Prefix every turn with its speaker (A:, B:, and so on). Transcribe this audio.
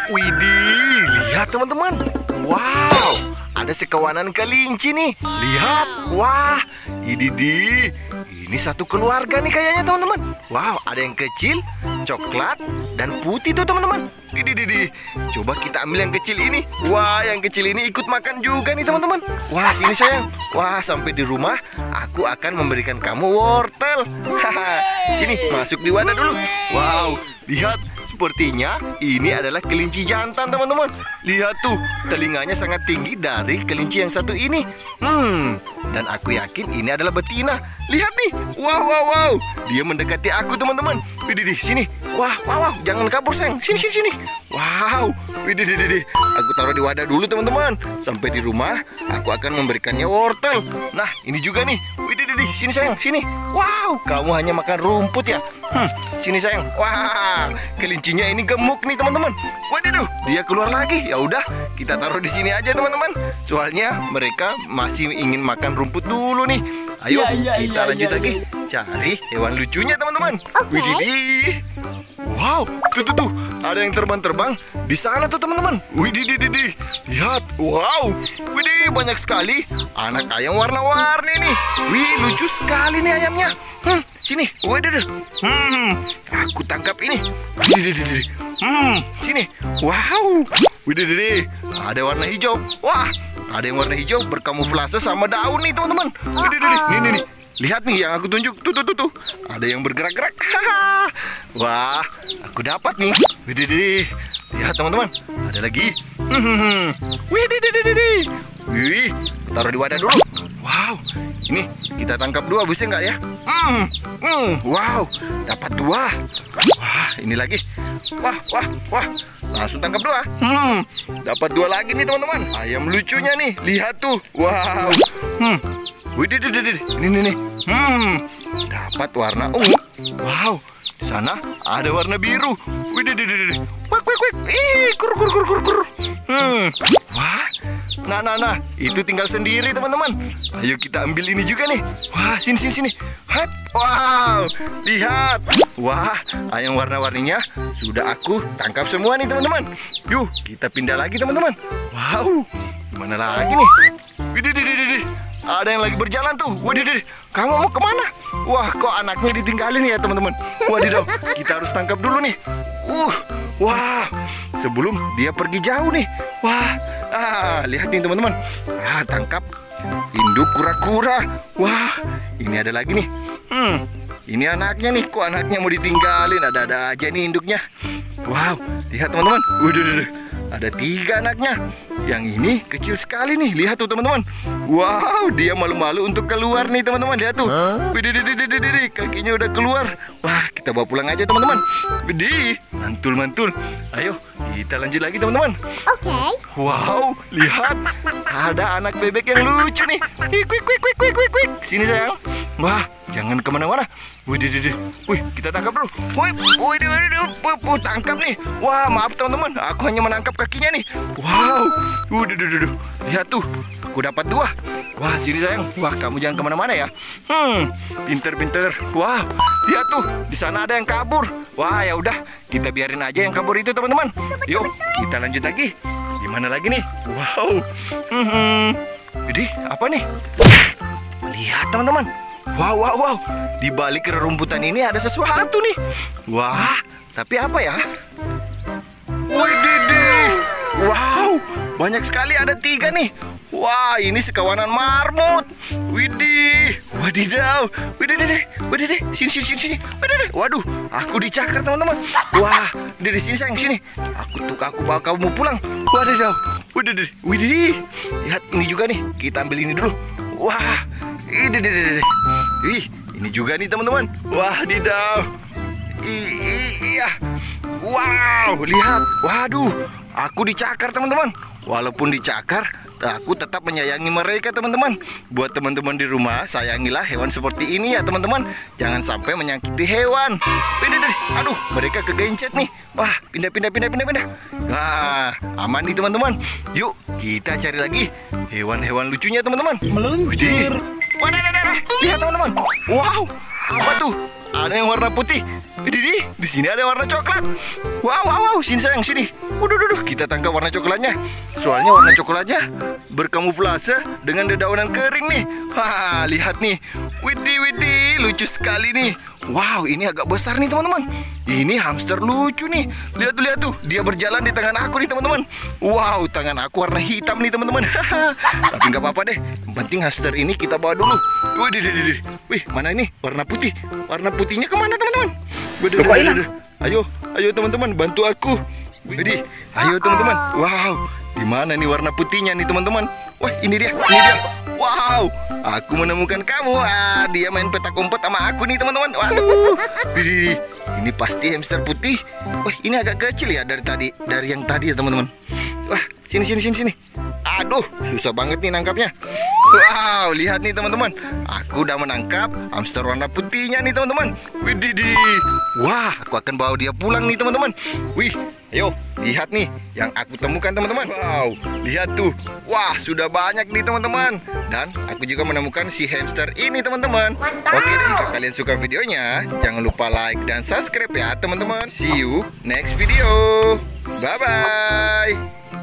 A: Widih, lihat teman-teman. Wow, ada sekawanan kelinci nih. Lihat, wah, ini satu keluarga nih kayaknya teman-teman. Wow, ada yang kecil, coklat, dan putih tuh teman-teman. Coba kita ambil yang kecil ini. Wah, yang kecil ini ikut makan juga nih teman-teman. Wah, sini sayang. Wah, sampai di rumah aku akan memberikan kamu wortel. Sini, masuk di wadah dulu. Wow, lihat. Sepertinya ini adalah kelinci jantan teman-teman. Lihat tuh, telinganya sangat tinggi dari kelinci yang satu ini. Dan aku yakin ini adalah betina. Lihat nih, wow. Dia mendekati aku teman-teman. Widih, sini. Wah, jangan kabur sayang. Sini. Wow, widih. Aku taruh di wadah dulu teman-teman. Sampai di rumah, aku akan memberikannya wortel. Nah, ini juga nih. Widih, sini sayang, sini. Wow, kamu hanya makan rumput ya? Sini sayang. Wah, kelincinya ini gemuk nih teman-teman. Waduh, dia keluar lagi. Ya udah, kita taruh di sini aja teman-teman. Soalnya mereka masih ingin makan rumput dulu nih. Ayo, kita lanjut lagi cari hewan lucunya teman-teman. Widih. Wow, tuh, ada yang terbang-terbang di sana tuh teman-teman. Widih, lihat, wow, widih banyak sekali anak ayam warna-warni nih. Wih, lucu sekali nih ayamnya. Sini, waduh, aku tangkap ini. Widih, sini, wow, widih, ada warna hijau. Wah, ada yang warna hijau berkamuflase sama daun nih teman-teman. Widih, nih. Lihat nih yang aku tunjuk. Tuh. Ada yang bergerak-gerak. Wah, aku dapat nih. Widih. Lihat teman-teman. Ada lagi. Wih, taruh di wadah dulu. Wow, ini kita tangkap dua bisa nggak ya? Wow, dapat dua. Wah, ini lagi. Wah. Langsung tangkap dua. Dapat dua lagi nih teman-teman. Ayam lucunya nih. Lihat tuh. Wow. Widih, ini. Dapat warna ungu. Wow, di sana ada warna biru. Widih. Kuek. Kur. Wah, nah, itu tinggal sendiri teman-teman. Ayo kita ambil ini juga nih. Wah, sini. Wow, lihat. Wah, ayam warna-warninya sudah aku tangkap semua nih teman-teman. Yuk, kita pindah lagi teman-teman. Wow, mana lagi nih? Widih. Ada yang lagi berjalan tuh. Widih, kamu mau kemana? Wah, kok anaknya ditinggalin ya teman-teman? Wadidaw, kita harus tangkap dulu nih. Wah, sebelum dia pergi jauh nih. Wah, lihat nih teman-teman. Tangkap induk kura-kura. Wah, ini ada lagi nih. Ini anaknya nih. Kok anaknya mau ditinggalin? Ada aja nih induknya. Wow, lihat teman-teman. Waduh. Ada 3 anaknya. Yang ini kecil sekali nih. Lihat tuh teman-teman. Wow, dia malu-malu untuk keluar nih teman-teman. Lihat tuh. Widih, kakinya udah keluar. Wah, kita bawa pulang aja teman-teman. Widih, mantul. Ayo, kita lanjut lagi teman-teman.
B: Oke.
A: Wow, lihat. Ada anak bebek yang lucu nih. Kuik. Sini sayang. Wah, jangan kemana-mana. Widih. Wih, kita tangkap dulu. Widih, tangkap nih. Wah, maaf teman-teman. Aku hanya menangkap kakinya nih. Wow. Widih. Lihat tuh. Aku dapat 2. Wah, sini sayang. Wah, kamu jangan kemana-mana ya. Pinter. Wah, lihat tuh. Di sana ada yang kabur. Wah, ya udah. Kita biarin aja yang kabur itu teman-teman. Yuk, kita lanjut lagi. Gimana lagi nih? Wow. Jadi, apa nih? Lihat teman-teman. Wow. Di balik rerumputan ini ada sesuatu nih. Wah, tapi apa ya? Widih. Wow, banyak sekali, ada 3 nih. Wah, ini sekawanan marmut. Widih. Wadidaw. Widih. Sini. Waduh, aku dicakar teman-teman. Wah, dari sini sayang, sini. Aku bawa kamu pulang. Wadidaw. Widih. Lihat ini juga nih. Kita ambil ini dulu. Wah, ini juga nih teman-teman. Wadidaw. Iya. Wow, lihat. Waduh, aku dicakar teman-teman. Walaupun dicakar, aku tetap menyayangi mereka teman-teman. Buat teman-teman di rumah, sayangilah hewan seperti ini ya teman-teman. Jangan sampai menyakiti hewan. Aduh, mereka kegencet nih. Wah, pindah. Nah, aman nih teman-teman. Yuk, kita cari lagi hewan-hewan lucunya teman-teman.
C: Meluncur.
A: Wadah. Lihat teman-teman. Wow, apa tuh? ada yang warna putih. Di sini ada warna coklat. Wow, sini sayang, sini. Waduh, kita tangkap warna coklatnya. Soalnya warna coklatnya berkamuflase dengan dedaunan kering nih. Wah, lihat nih. Widih, lucu sekali nih. Wow, ini agak besar nih teman-teman. Ini hamster lucu nih. Lihat tuh, dia berjalan di tangan aku nih teman-teman. Wow, tangan aku warna hitam nih teman-teman. Tapi nggak apa-apa deh. Yang penting hamster ini kita bawa dulu. Wih, mana ini? Warna putih. Warna putihnya kemana teman-teman? Ayo teman-teman, bantu aku. Widih, ayo teman-teman. Wow, di mana nih warna putihnya nih teman-teman? Wah, ini dia. Wow, aku menemukan kamu. Dia main petak umpet sama aku nih teman-teman. Waduh, widih, ini pasti hamster putih. Wah, ini agak kecil ya dari yang tadi ya teman-teman. Wah, sini. Aduh, susah banget nih nangkapnya. Wow, lihat nih teman-teman. Aku udah menangkap hamster warna putihnya nih teman-teman. Widih. Wah, aku akan bawa dia pulang nih teman-teman. Wih, ayo lihat nih yang aku temukan teman-teman. Wow, lihat tuh. Wah, sudah banyak nih teman-teman. Dan aku juga menemukan si hamster ini teman-teman. Oke deh, jika kalian suka videonya, jangan lupa like dan subscribe ya teman-teman. See you next video. Bye-bye.